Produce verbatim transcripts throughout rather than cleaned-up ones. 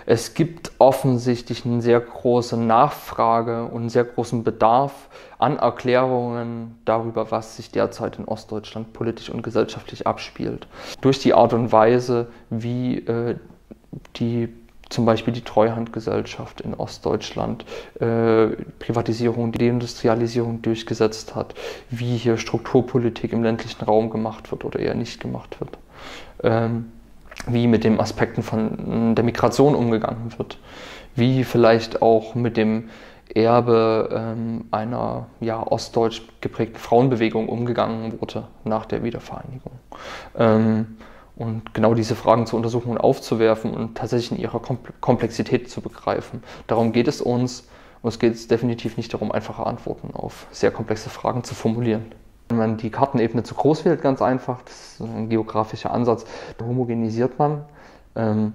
Es gibt offensichtlich eine sehr große Nachfrage und einen sehr großen Bedarf an Erklärungen darüber, was sich derzeit in Ostdeutschland politisch und gesellschaftlich abspielt. Durch die Art und Weise, wie äh, die zum Beispiel die Treuhandgesellschaft in Ostdeutschland äh, Privatisierung, Deindustrialisierung durchgesetzt hat, wie hier Strukturpolitik im ländlichen Raum gemacht wird oder eher nicht gemacht wird, ähm, wie mit den Aspekten von der Migration umgegangen wird, wie vielleicht auch mit dem Erbe ähm, einer ja, ostdeutsch geprägten Frauenbewegung umgegangen wurde nach der Wiedervereinigung. Ähm, Und genau diese Fragen zu untersuchen und aufzuwerfen und tatsächlich in ihrer Komplexität zu begreifen. Darum geht es uns. Und es geht definitiv nicht darum, einfache Antworten auf sehr komplexe Fragen zu formulieren. Wenn man die Kartenebene zu groß wählt, ganz einfach, das ist ein geografischer Ansatz, da homogenisiert man ähm,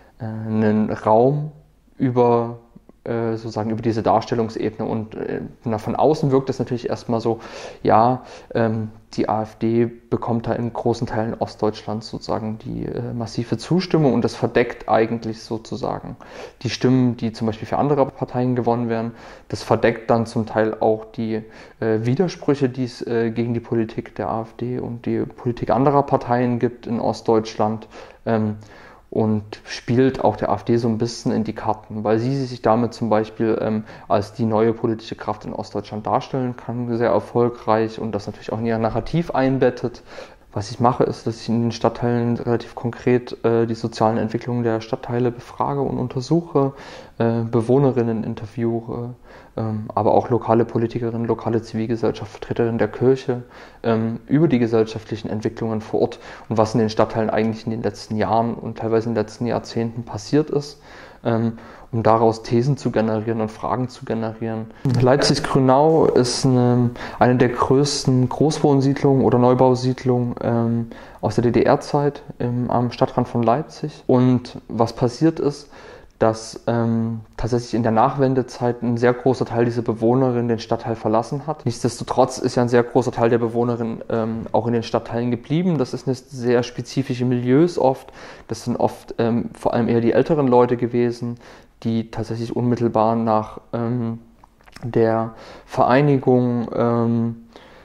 einen Raum über sozusagen über diese Darstellungsebene und äh, von außen wirkt es natürlich erstmal so, ja, ähm, die AfD bekommt da in großen Teilen Ostdeutschlands sozusagen die äh, massive Zustimmung und das verdeckt eigentlich sozusagen die Stimmen, die zum Beispiel für andere Parteien gewonnen werden. Das verdeckt dann zum Teil auch die äh, Widersprüche, die es äh, gegen die Politik der AfD und die Politik anderer Parteien gibt in Ostdeutschland. Ähm, und spielt auch der AfD so ein bisschen in die Karten, weil sie sich damit zum Beispiel ähm, als die neue politische Kraft in Ostdeutschland darstellen kann, sehr erfolgreich und das natürlich auch in ihr Narrativ einbettet. Was ich mache, ist, dass ich in den Stadtteilen relativ konkret äh, die sozialen Entwicklungen der Stadtteile befrage und untersuche, äh, Bewohnerinnen interviewe, ähm, aber auch lokale Politikerinnen, lokale Zivilgesellschaft, Vertreterinnen der Kirche ähm, über die gesellschaftlichen Entwicklungen vor Ort und was in den Stadtteilen eigentlich in den letzten Jahren und teilweise in den letzten Jahrzehnten passiert ist. Ähm, um daraus Thesen zu generieren und Fragen zu generieren. Leipzig-Grünau ist eine, eine der größten Großwohnsiedlungen oder Neubausiedlungen ähm, aus der D D R-Zeit am Stadtrand von Leipzig. Und was passiert ist, dass ähm, tatsächlich in der Nachwendezeit ein sehr großer Teil dieser Bewohnerinnen den Stadtteil verlassen hat. Nichtsdestotrotz ist ja ein sehr großer Teil der Bewohnerinnen ähm, auch in den Stadtteilen geblieben. Das ist eine sehr spezifische Milieus oft. Das sind oft ähm, vor allem eher die älteren Leute gewesen, die tatsächlich unmittelbar nach ähm, der Vereinigung ähm,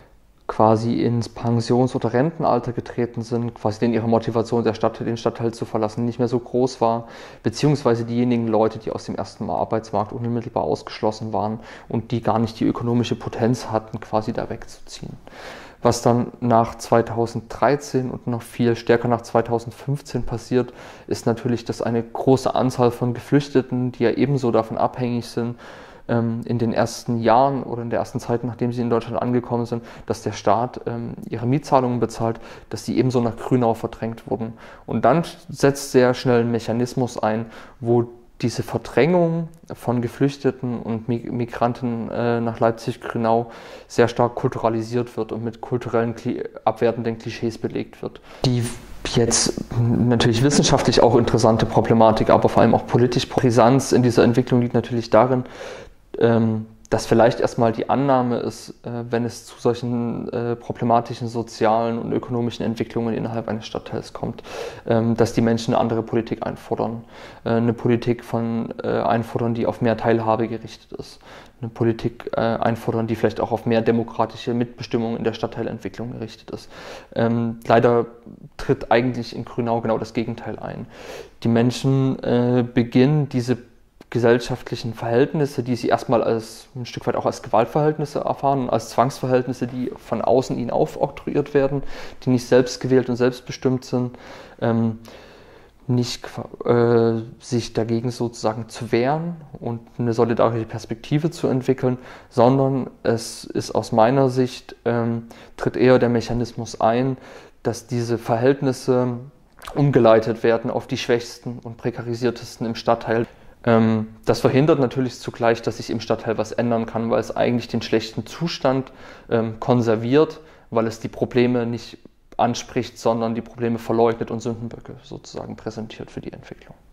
quasi ins Pensions- oder Rentenalter getreten sind, quasi denen ihre Motivation, der Stadt, den Stadtteil zu verlassen, nicht mehr so groß war, beziehungsweise diejenigen Leute, die aus dem ersten Mal Arbeitsmarkt unmittelbar ausgeschlossen waren und die gar nicht die ökonomische Potenz hatten, quasi da wegzuziehen. Was dann nach zweitausenddreizehn und noch viel stärker nach zweitausendfünfzehn passiert, ist natürlich, dass eine große Anzahl von Geflüchteten, die ja ebenso davon abhängig sind, in den ersten Jahren oder in der ersten Zeit, nachdem sie in Deutschland angekommen sind, dass der Staat ähm, ihre Mietzahlungen bezahlt, dass die ebenso nach Grünau verdrängt wurden. Und dann setzt sehr schnell ein Mechanismus ein, wo diese Verdrängung von Geflüchteten und Migranten äh, nach Leipzig-Grünau sehr stark kulturalisiert wird und mit kulturellen, abwertenden Klischees belegt wird. Die jetzt natürlich wissenschaftlich auch interessante Problematik, aber vor allem auch politisch Brisanz in dieser Entwicklung liegt natürlich darin, ähm, dass vielleicht erstmal die Annahme ist, äh, wenn es zu solchen äh, problematischen sozialen und ökonomischen Entwicklungen innerhalb eines Stadtteils kommt, ähm, dass die Menschen eine andere Politik einfordern. Äh, eine Politik von äh, einfordern, die auf mehr Teilhabe gerichtet ist. Eine Politik äh, einfordern, die vielleicht auch auf mehr demokratische Mitbestimmung in der Stadtteilentwicklung gerichtet ist. Ähm, leider tritt eigentlich in Grünau genau das Gegenteil ein. Die Menschen äh, beginnen diese gesellschaftlichen Verhältnisse, die sie erstmal als ein Stück weit auch als Gewaltverhältnisse erfahren, als Zwangsverhältnisse, die von außen ihnen aufoktroyiert werden, die nicht selbst gewählt und selbstbestimmt sind, ähm, nicht äh, sich dagegen sozusagen zu wehren und eine solidarische Perspektive zu entwickeln, sondern es ist aus meiner Sicht, ähm, tritt eher der Mechanismus ein, dass diese Verhältnisse umgeleitet werden auf die Schwächsten und prekarisiertesten im Stadtteil. Das verhindert natürlich zugleich, dass sich im Stadtteil was ändern kann, weil es eigentlich den schlechten Zustand ähm, konserviert, weil es die Probleme nicht anspricht, sondern die Probleme verleugnet und Sündenböcke sozusagen präsentiert für die Entwicklung.